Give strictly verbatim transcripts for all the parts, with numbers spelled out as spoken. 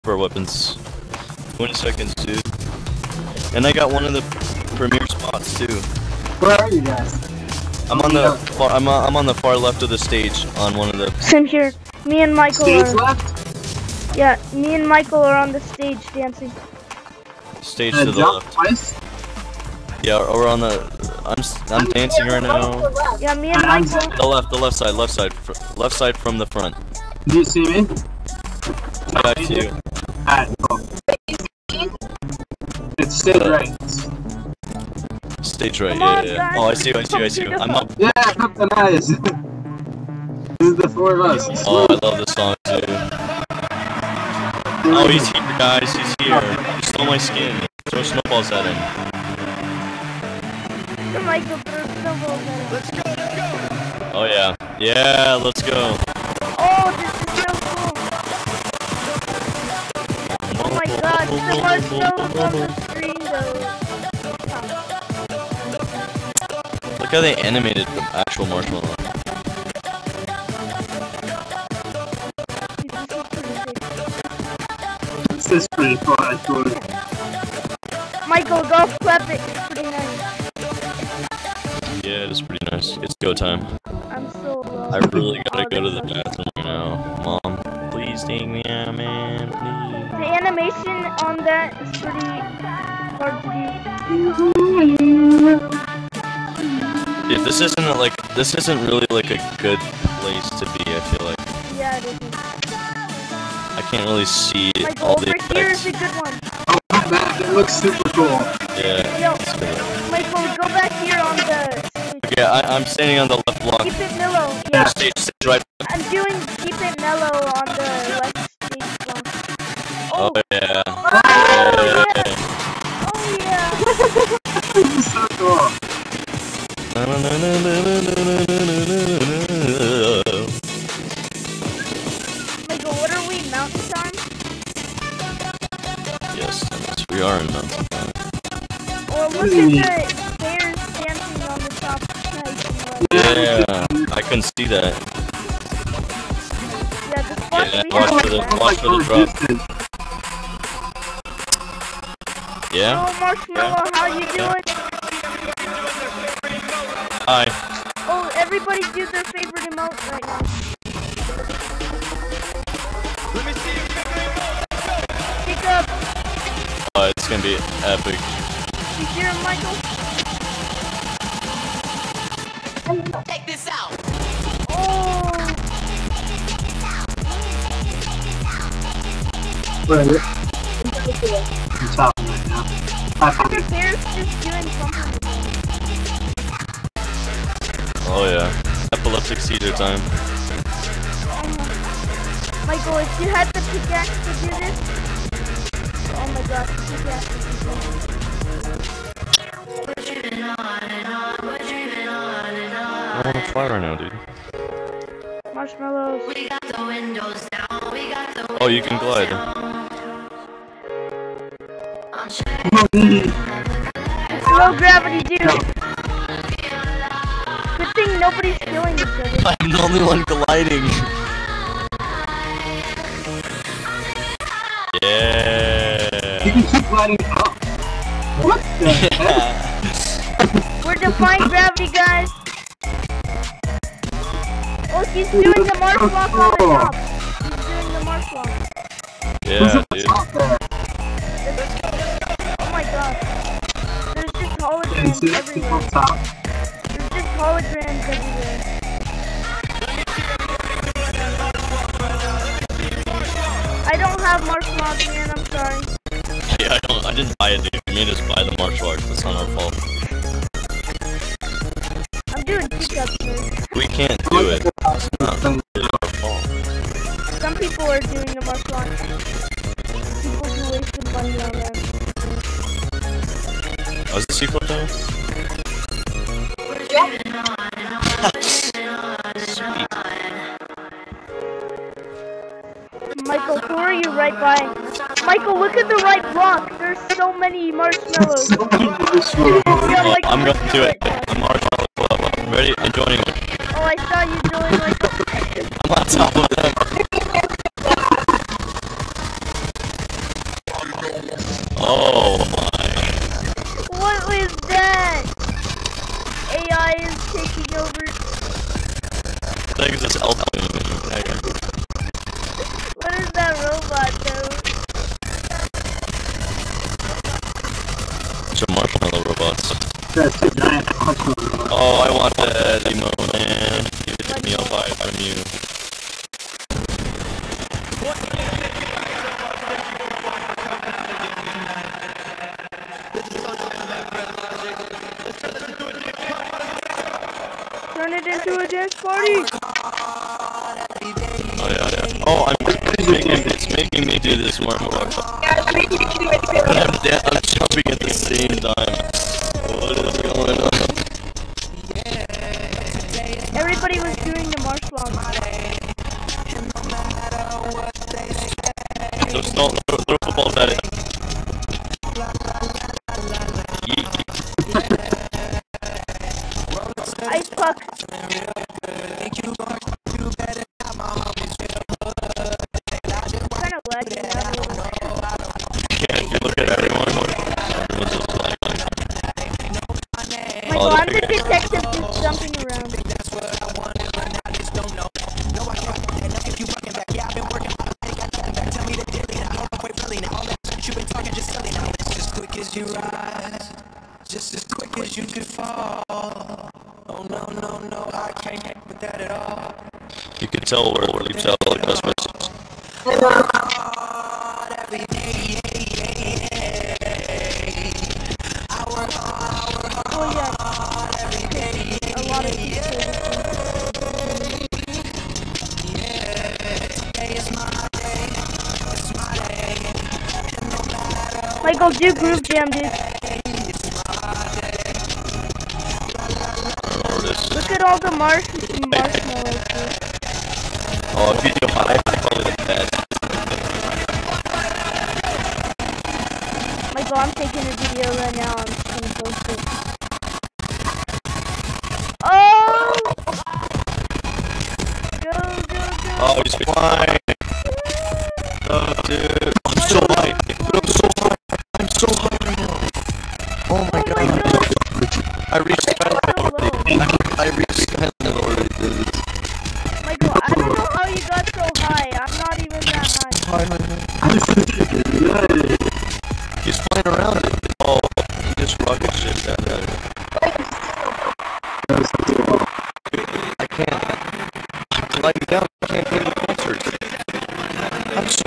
for weapons. twenty seconds, dude. And I got one of the premier spots too. Where are you guys? I'm on the far, I'm uh, I'm on the far left of the stage on one of the. Same here. Me and Michael Stage are. left? Yeah, me and Michael are on the stage dancing. Stage Uh, to the jump left. twice? Yeah, we're on the. I'm I'm dancing right now. Yeah, me and I'm- Michael. The left, the left side, left side, fr left side from the front. Do you see me? Yeah, I see you. Alright, cool. It's stage Uh, right. Stage right. Come Yeah, on, yeah. guys. Oh, I see you. I see you. I see you. I'm up. Yeah, up the eyes. This is the four of us. Oh, I love this song too. Oh, he's here, guys. He's here. He stole my skin. Throw snowballs at him. Come Michael, throw snowballs at him. Let's go, let's go. Oh yeah. Yeah, let's go. Oh, this is so cool. Oh my god, the marshmallows on the screen though. Look how they animated the actual marshmallow. This is pretty cool, actually. Michael, golf clap it. It's pretty nice. Yeah, it is pretty nice. It's go time. I'm so low. I really gotta go to the bathroom right now. Mom, please take me out, man. Please. The animation on that is pretty hard to do. Dude, this isn't like this isn't really like a good place to be. I feel like Yeah, it isn't. I can't really see Michael, all over the here effects. is a good one. Oh, that, it looks super cool. Yeah. Yo, It's good. Michael, go back here on the stage. Okay, I, I'm standing on the left block. Keep it mellow. Yeah, Stage, stage right. I'm doing keep it mellow on the left stage block. Oh Oh, yeah. oh yeah. Yeah. Oh yeah. This is so cool. Michael, what are we, mountain time? Yes, yes, we are in mountain time. Or look at the bears dancing on the top right. Yeah, I can see that. Yeah, the spot Yeah, we watch have for the- that. watch for the drop. Yeah? Oh, Marshmello, how you doing? Hi. Oh, everybody do their favorite emote right now. Let me see you make Pick up. Oh, it's gonna be epic. You hear him, Michael? Check this out. Oh, Where is it? I'm top right now. I found the it. bear's just doing something. Oh yeah. Epileptic seizure time. Michael, if you had the pickaxe to do this. Oh my gosh, the pickaxe is insane. I'm on fire right now, dude. Marshmallows. We got the windows down, we got the Oh, you can glide. Low gravity, dude. Good thing nobody's killing each other. I'm the only one gliding. Yeah. You can keep gliding up. What the heck? We're defying gravity, guys. Oh, he's doing the marsh walk on the top. He's doing the marsh walk. Yeah, dude. Top there. Oh my gosh. There's just Can you see holograms that people everywhere. top? There's just holograms everywhere. I don't have marshmallows, man. I'm sorry. Yeah, I don't. I didn't buy it, dude. We made us buy the martial arts. That's not our fault. I'm doing pickups, man. We can't do it. It's not really our fault. Some people are doing the martial arts. People who wasted money on them. Oh, is this you flip down? Sweet. Michael, who are you right by? Michael, look at the right block. There's so many marshmallows. So many marshmallows. Yeah, like I'm going to do it. I'm marshmallow club. Ready? I'm joining it. Oh, I saw you doing like. I'm on top of them. Oh my. What was that? A I is taking over. I think it's this elf. What is that robot though? Some marshmallow robots. That's a giant marshmallow. Oh, I want that emote, man. Give it to me, I'll buy it from you. Turn it into a dance party. Oh yeah, yeah. Oh, I'm it's making, it's making me do this more and more. But I'm, da I'm jumping at the same time. What is going on? Everybody was doing the marshmallow. Just don't throw, throw footballs at it. Yeet. Ice puck. Kind of lagging out a little. Yeah, if you look at everyone, everyone's just like, Michael, I'm the detective just jumping around. Just as quick as you could fall. Oh no, no, no, I can't hang with that at all. you can tell where you tell like customers. Every day, I work hard, Oh yeah, every day. a lot of people. Today is my day, it's my day. Michael, do groove jam, dude. Look at all the marsh marshmallows, dude. Oh, if you do high, it's probably the best. Michael, I'm taking a video right now. I'm just gonna post it. Oh! Go, go, go! Oh, he's flying. Oh, dude. I'm so high. Dude, I'm so high. I'm so high right now. Oh my Oh god. my god! I reached Skyline So already. low. I, I reached Skyline already, dude. Michael, I don't know how you got so high. I'm not even that high. High right now. He's flying around it. Oh, he just rocket shit that guy. I can't. I'm lying down. I can't go to the concert. I'm so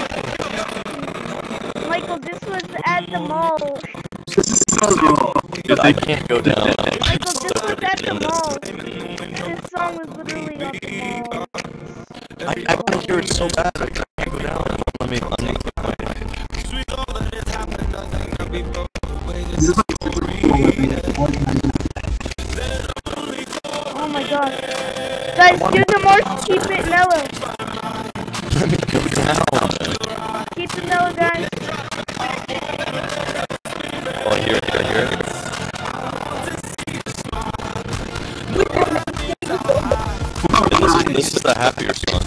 Michael, this was at the mall. Dude, I can't go down. Michael, this was at the mall. This song was literally on the mall. I, I want to hear it so bad. I can't go down. Let me, let me click my... Oh my god. Guys, do the march. Keep it mellow. Let me go down. Keep it mellow, guys. Oh, I hear it. I hear it. This is, this is the happier song.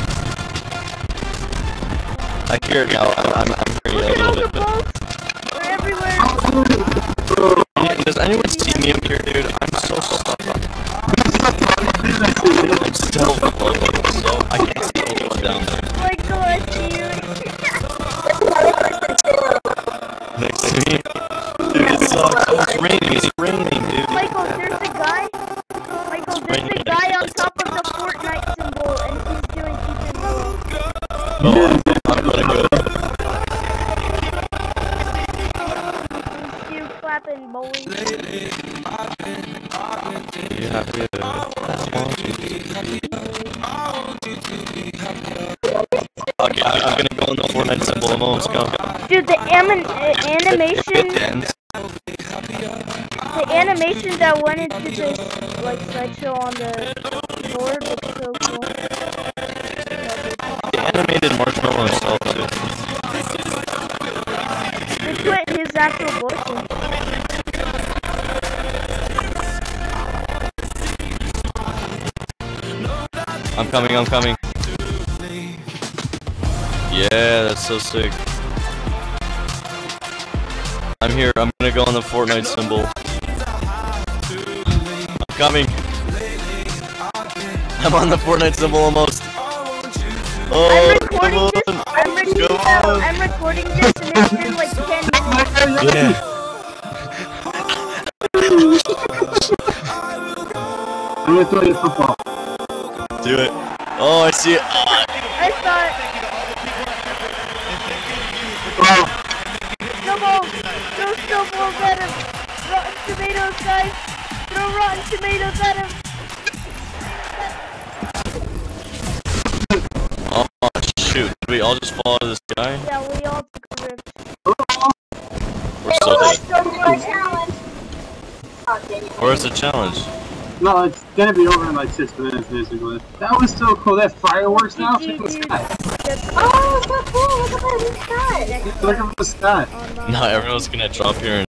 I hear it now. I'm, I'm, I'm hearing Look it at a all little the bit. boats. They're everywhere. Does anyone see me up here, dude? I'm so stuck. I'm still floating, so I can't see anyone down there. Michael, I see you. Next to me. Dude, it sucks. Oh, it's raining. It's raining, dude. Michael, there's a guy. Michael, there's a guy on top of the Fortnite symbol, and he's doing keep it mellow. Oh, I'm gonna go. He's you clapping, boy. You have to. Okay, I'm gonna go on the Fortnite symbol. I'm almost gone. Dude, the anim uh, animation, Ends. the animation that went into this like slideshow on the board looks so cool. They animated Marshmello himself too. They put his actual voice in. I'm coming, I'm coming. Yeah, that's so sick. I'm here. I'm gonna go on the Fortnite symbol. I'm coming. I'm on the Fortnite symbol almost. Oh, I'm recording this. come on. I'm, re Come on. I'm recording this, and it's been like ten minutes. Yeah. I'm gonna throw you a football. Do it. Oh, I see it. Oh. I saw it. Oh, Snowballs. Throw snowballs at him. Rotten tomatoes, guys. Throw rotten tomatoes at him. Oh, shoot. Did we all just fall out of the sky? Yeah, we all took a rift. We're so dead. Where's the challenge? no, it's gonna be over in like six minutes, basically. That was so cool. That fireworks now. Check the sky. Oh, so cool. Look at the sky. Look at the sky. No, everyone's gonna drop here and